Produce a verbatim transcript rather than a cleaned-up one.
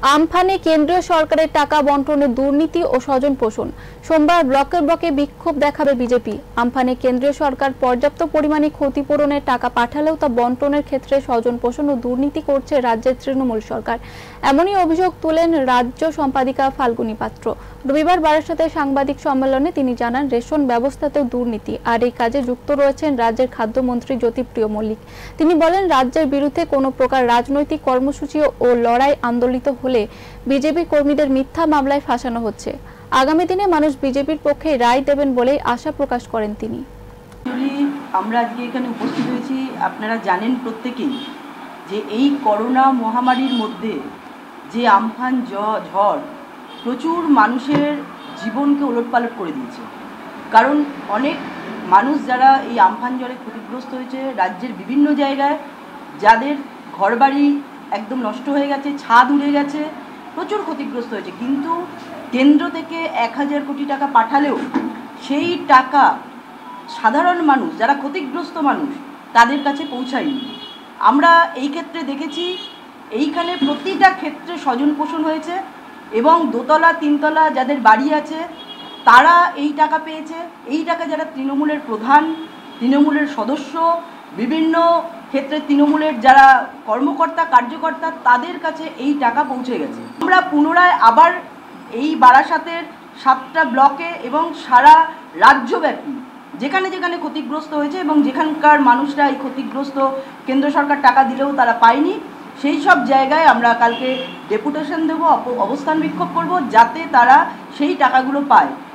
আমফানে কেন্দ্রীয় সরকারের টাকা বন্টনে দুর্নীতি ও স্বজন পোষণ। সোমবার ব্লকে ব্লকে বিক্ষোভ দেখাবে বিজেপি। আমফানে কেন্দ্রীয় সরকার পর্যাপ্ত পরিমাণে ক্ষতিপূরণের টাকা পাঠালেও তা বন্টনের ক্ষেত্রে স্বজন পোষণ ও দুর্নীতি করছে রাজ্যের তৃণমূল সরকার। এমনই অভিযোগ তুলেন রাজ্য সম্পাদিকা ফাল্গুনী পাত্র। রবিবার বারাসাতে সাংবাদিক সম্মেলনে তিনি জানান, রেশন ব্যবস্থাতেও দুর্নীতি, আর এই কাজে যুক্ত রয়েছেন রাজ্যের খাদ্যমন্ত্রী জ্যোতিপ্রিয় মল্লিক। তিনি বলেন, রাজ্যের বিরুদ্ধে কোনো প্রকার রাজনৈতিক কর্মসূচি ও লড়াই আন্দোলিত হলে বিজেপি কর্মীদের মিথ্যা মামলায় ফাঁসানো হচ্ছে। আগামী দিনে মানুষ বিজেপির পক্ষে রায় দেবেন বলে আশা প্রকাশ করেন তিনি। আমরা আজকে এখানে উপস্থিত হয়েছি, আপনারা জানেন প্রত্যেকেই যে এই করোনা মহামারীর মধ্যে যে আমফান ঝড় প্রচুর মানুষের জীবনকে ওলটপালট করে দিয়েছে। কারণ অনেক মানুষ যারা এই আমফান ঝড়ে ক্ষতিগ্রস্ত হয়েছে রাজ্যের বিভিন্ন জায়গায়, যাদের ঘরবাড়ি একদম নষ্ট হয়ে গেছে, ছাদ উড়ে গেছে, প্রচুর ক্ষতিগ্রস্ত হয়েছে, কিন্তু কেন্দ্র থেকে এক হাজার কোটি টাকা পাঠালেও সেই টাকা সাধারণ মানুষ যারা ক্ষতিগ্রস্ত মানুষ তাদের কাছে পৌঁছায়নি। আমরা এই ক্ষেত্রে দেখেছি এইখানে প্রতিটা ক্ষেত্রে স্বজন পোষণ হয়েছে এবং দোতলা তিনতলা যাদের বাড়ি আছে তারা এই টাকা পেয়েছে। এই টাকা যারা তৃণমূলের প্রধান, তৃণমূলের সদস্য, বিভিন্ন ক্ষেত্রে তৃণমূলের যারা কর্মকর্তা কার্যকর্তা তাদের কাছে এই টাকা পৌঁছে গেছে। আমরা পুনরায় আবার এই বারাসাতের সাতটা ব্লকে এবং সারা রাজ্যব্যাপী যেখানে যেখানে ক্ষতিগ্রস্ত হয়েছে এবং যেখানকার মানুষরা এই ক্ষতিগ্রস্ত কেন্দ্র সরকার টাকা দিলেও তারা পায়নি, সেই সব জায়গায় আমরা কালকে ডেপুটেশন দেবো, অবস্থান বিক্ষোভ করব যাতে তারা সেই টাকাগুলো পায়।